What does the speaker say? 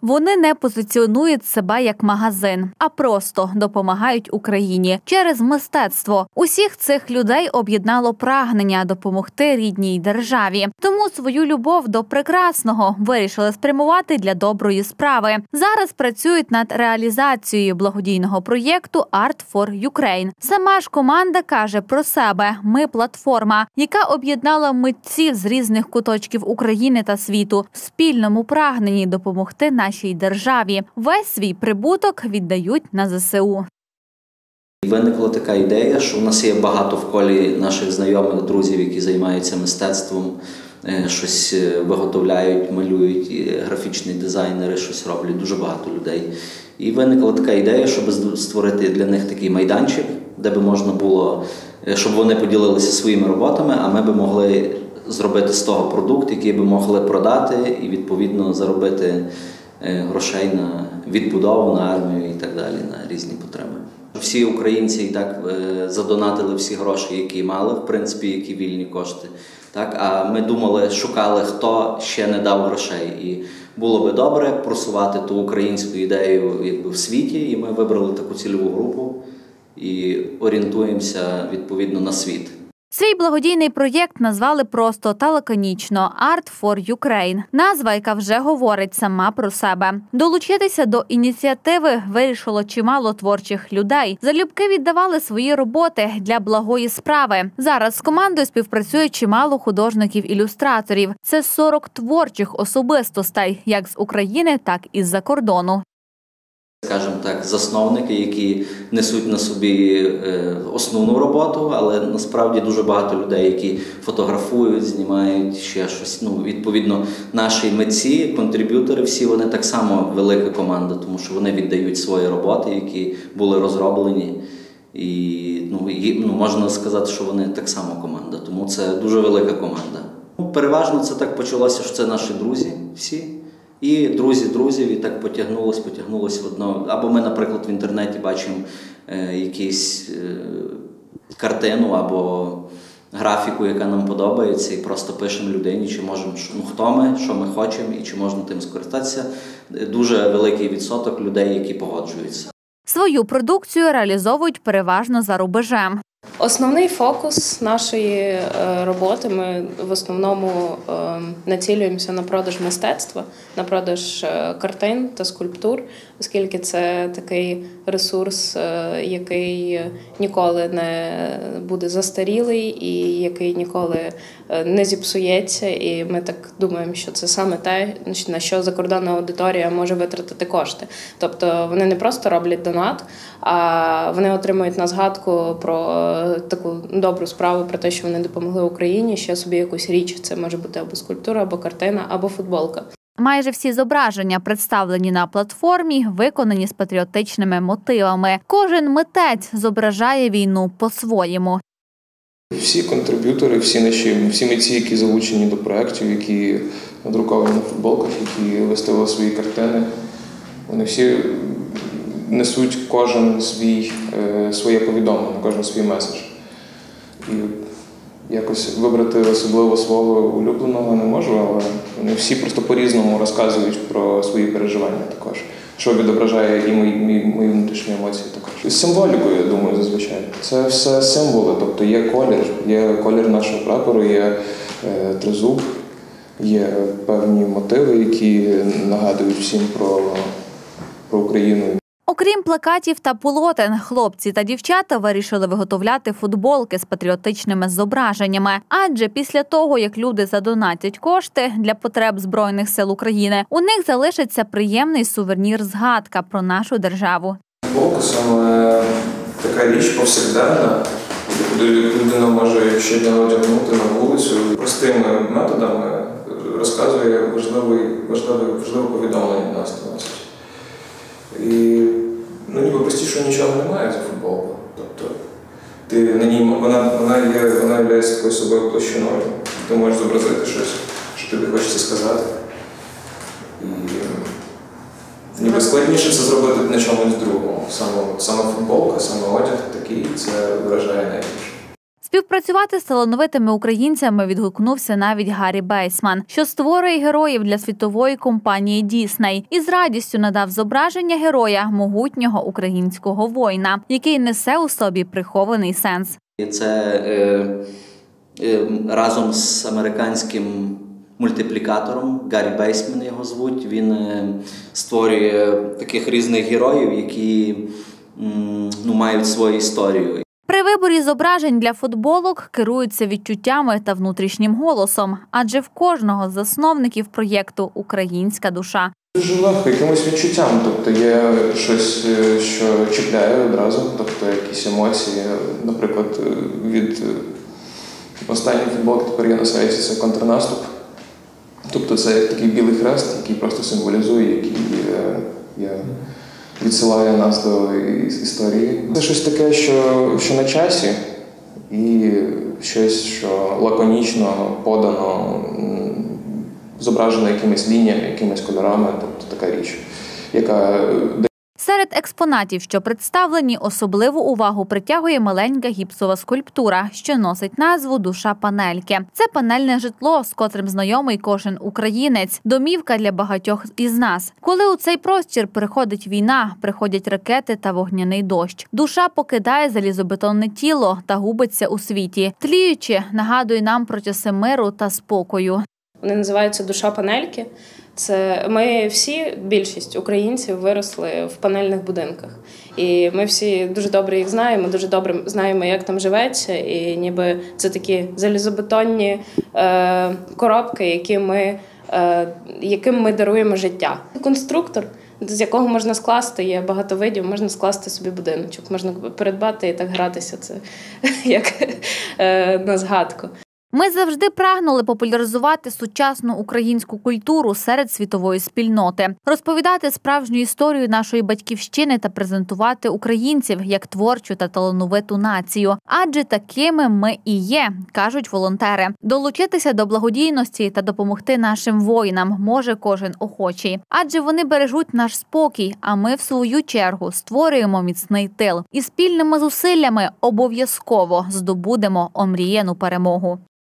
Вони не позиціонують себе як магазин, а просто допомагають Україні через мистецтво. Усіх цих людей об'єднало прагнення допомогти рідній державі. Тому свою любов до прекрасного вирішили спрямувати для доброї справи. Зараз працюють над реалізацією благодійного проєкту Art for Ukraine. Сама ж команда каже про себе: «Ми – платформа, яка об'єднала митців з різних куточків України та світу в спільному прагненні допомогти нашій державі. Весь свій прибуток віддають на ЗСУ». Виникла така ідея, що в нас є багато в колі наших знайомих, друзів, які займаються мистецтвом, щось виготовляють, малюють, графічні дизайнери щось роблять, дуже багато людей. І виникла така ідея, щоб створити для них такий майданчик, де би можна було, щоб вони поділилися своїми роботами, а ми би могли зробити з того продукт, який би могли продати і, відповідно, заробити грошей на відбудову, на армію і так далі, на різні потреби. Всі українці і так задонатили всі гроші, які мали, в принципі, які вільні кошти. Так? А ми думали, шукали, хто ще не дав грошей. І було би добре просувати ту українську ідею в світі, і ми вибрали таку цільову групу і орієнтуємося, відповідно, на світ. Свій благодійний проєкт назвали просто та лаконічно «Art for Ukraine». Назва, яка вже говорить сама про себе. Долучитися до ініціативи вирішило чимало творчих людей. Залюбки віддавали свої роботи для благої справи. Зараз з командою співпрацює чимало художників-ілюстраторів. Це 40 творчих особистостей, як з України, так і з-за кордону. Скажімо так, засновники, які несуть на собі основну роботу, але насправді дуже багато людей, які фотографують, знімають ще щось. Відповідно, наші митці, контриб'ютори, всі вони так само велика команда, тому що вони віддають свої роботи, які були розроблені. І можна сказати, що вони так само команда, тому це дуже велика команда. Переважно це так почалося, що це наші друзі всі. І друзі друзів, і так потягнулось в одно. Або ми, наприклад, в інтернеті бачимо якусь картину або графіку, яка нам подобається, і просто пишемо людині, чи можемо, хто ми, що ми хочемо і чи можна тим скористатися. Дуже великий відсоток людей, які погоджуються. Свою продукцію реалізовують переважно за рубежем. Основний фокус нашої роботи, ми в основному націлюємося на продаж мистецтва, на продаж картин та скульптур, оскільки це такий ресурс, який ніколи не буде застарілий і який ніколи не зіпсується. І ми так думаємо, що це саме те, на що закордонна аудиторія може витратити кошти. Тобто вони не просто роблять донат, а вони отримують на згадку про таку добру справу, про те, що вони допомогли Україні, ще собі якусь річ. Це може бути або скульптура, або картина, або футболка. Майже всі зображення, представлені на платформі, виконані з патріотичними мотивами. Кожен митець зображає війну по-своєму. Всі контриб'ютори, всі митці, які залучені до проєктів, які надруковані на футболках, які виставили свої картини, вони всі несуть кожен своє повідомлення, кожен свій меседж. І якось вибрати особливо свого улюбленого не можу, але вони всі просто по-різному розказують про свої переживання також, що відображає і мої внутрішні емоції також. З символікою, я думаю, зазвичай. Це все символи, тобто є колір нашого прапору, є тризуб, є певні мотиви, які нагадують всім про Україну. Окрім плакатів та полотен, хлопці та дівчата вирішили виготовляти футболки з патріотичними зображеннями. Адже після того, як люди задонатять кошти для потреб Збройних сил України, у них залишиться приємний сувенір-згадка про нашу державу. Футболка – саме така річ повсякденна, яку людина може щодня одягнути на вулицю. Простими методами розказує важливе повідомлення нас. І ніби простіше нічого немає за футболку. Тобто ти на ній, вона є такою собою площиною. Ти можеш зобразити щось, що тобі хочеться сказати. І ніби складніше це зробити на чомусь другому. Саме футболка, саме одяг такий, це вражає найбільше. Співпрацювати з талановитими українцями відгукнувся навіть Гаррі Бейсман, що створює героїв для світової компанії Дісней, і з радістю надав зображення героя могутнього українського воїна, який несе у собі прихований сенс. Це разом з американським мультиплікатором, Гаррі Бейсман його звуть, він створює таких різних героїв, які мають свою історію. При виборі зображень для футболок керуються відчуттями та внутрішнім голосом, адже в кожного з засновників проєкту українська душа. Дуже легко, якимось відчуттям, тобто є щось, що чіпляє одразу, тобто якісь емоції, наприклад, від останньої футболки тепер є на сайті, це контрнаступ. Тобто це як такий білий хрест, який просто символізує, який відсилає нас до історії. Це щось таке, що на часі, і щось, що лаконічно подано, зображено якимись лініями, якимись кольорами, тобто така річ, яка... Серед експонатів, що представлені, особливу увагу притягує маленька гіпсова скульптура, що носить назву «Душа панельки». Це панельне житло, з котрим знайомий кожен українець, домівка для багатьох із нас. Коли у цей простір приходить війна, приходять ракети та вогняний дощ. Душа покидає залізобетонне тіло та губиться у світі. Тліючи, нагадує нам про часи миру та спокою. Вони називаються «Душа панельки». Це ми всі, більшість українців, виросли в панельних будинках. І ми всі дуже добре їх знаємо, дуже добре знаємо, як там живеться. І ніби це такі залізобетонні коробки, яким ми даруємо життя. Конструктор, з якого можна скласти, є багато видів, можна скласти собі будиночок, можна передбати і так гратися. Це як на згадку. Ми завжди прагнули популяризувати сучасну українську культуру серед світової спільноти, розповідати справжню історію нашої батьківщини та презентувати українців як творчу та талановиту націю. Адже такими ми і є, кажуть волонтери. Долучитися до благодійності та допомогти нашим воїнам може кожен охочий. Адже вони бережуть наш спокій, а ми, в свою чергу, створюємо міцний тил. І спільними зусиллями обов'язково здобудемо омріяну перемогу.